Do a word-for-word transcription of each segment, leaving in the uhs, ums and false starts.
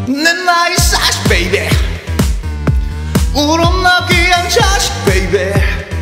내 나이 사십 베이비 울어 나기 한 자식 베이비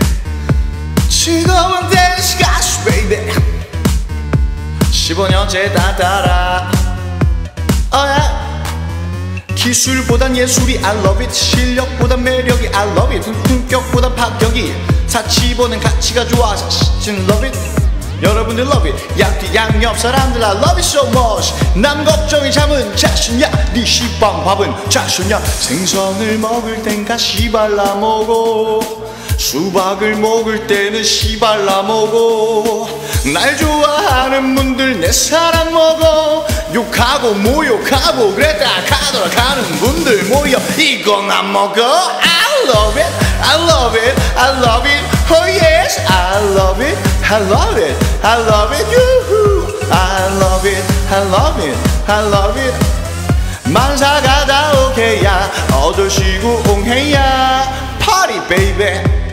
즐거운 댄스 가수 베이비 십오 년째 다 따라 oh yeah. 기술보단 예술이 I love it 실력보단 매력이 I love it 품격보단 파격이 사치보는 가치가 좋아 사실 love it 여러분들 love it 양띠 양옆 사람들 I love it so much 남 걱정이 잠은 자신야 네 시방 밥은 자신야 생선을 먹을 땐 가시 발라 먹어 수박을 먹을 때는 씨 발라 먹어 날 좋아하는 분들 내 사랑 먹어 욕하고 모욕하고 그랬다 가더라 가는 분들 모여 이건 안 먹어 I love it I love it I love it oh yes I love it I love it I love it 유후 I love it I love it I love it 만사가 다 오케이야 어두시고 옹해야 Party baby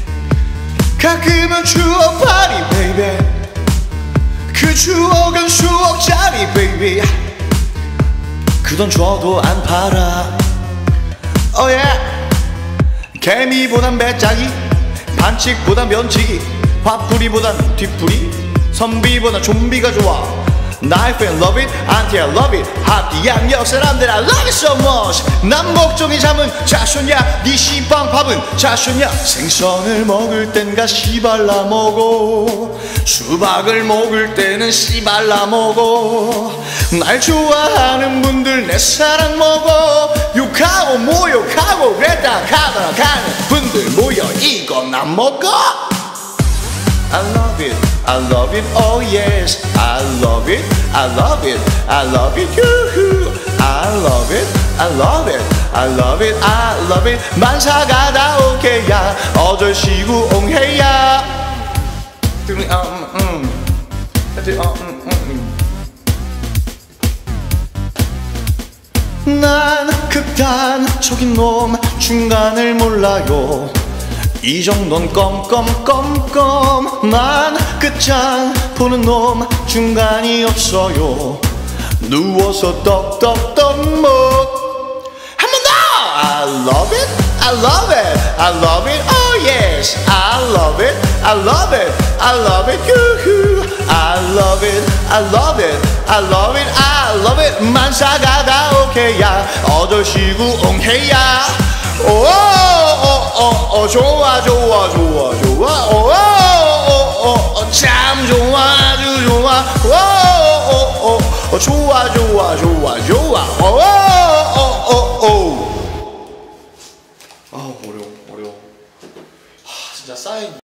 가끔은 추억 파리 베이비 그 추억은 추억짜리 베이비 그 돈 줘도 안 팔아 oh yeah 개미보단 배짱이 반칙보단 면치기 화풀이보단 뒤풀이 선비보단 좀비가 좋아 Knife and love it, auntie I love it 하디 양옆 사람들 I love it so much 남 걱정이 잠은 자쇼냐 네 시방 밥은 자쇼냐 생선을 먹을 땐 가시 발라 먹어 수박을 먹을 때는 씨 발라 먹어 날 좋아하는 분들 내 사랑 먹어 욕하고 모욕하고 그랬다 가더라 가는 분들 모여 이건 안 먹어 I love it, I love it, oh yes I love it, I love it, I love it, yoo-hoo I love it, I love it, I love it, I love it 만사가 다 오케이야 어절시고 옹해야 음, 음, 음. 난 극단적인 놈 중간을 몰라요 이 정도는 껌껌껌껌 난 끝장 보는 놈 중간이 없어요 누워서 떡떡떡 먹 한 번 더! I love it, I love it, I love it, oh yes I love it, I love it, I love it, yoo-hoo I love it, I love it, I love it, I love it 만사가 다 오케이야 어절시고 옹해야 오오오오 좋아 좋아 좋아 좋아 오오오오 참 좋아 아주 좋아 오오오오 좋아 좋아 좋아 좋아 오오오오 아 어려워 어려워 하 진짜 쌓인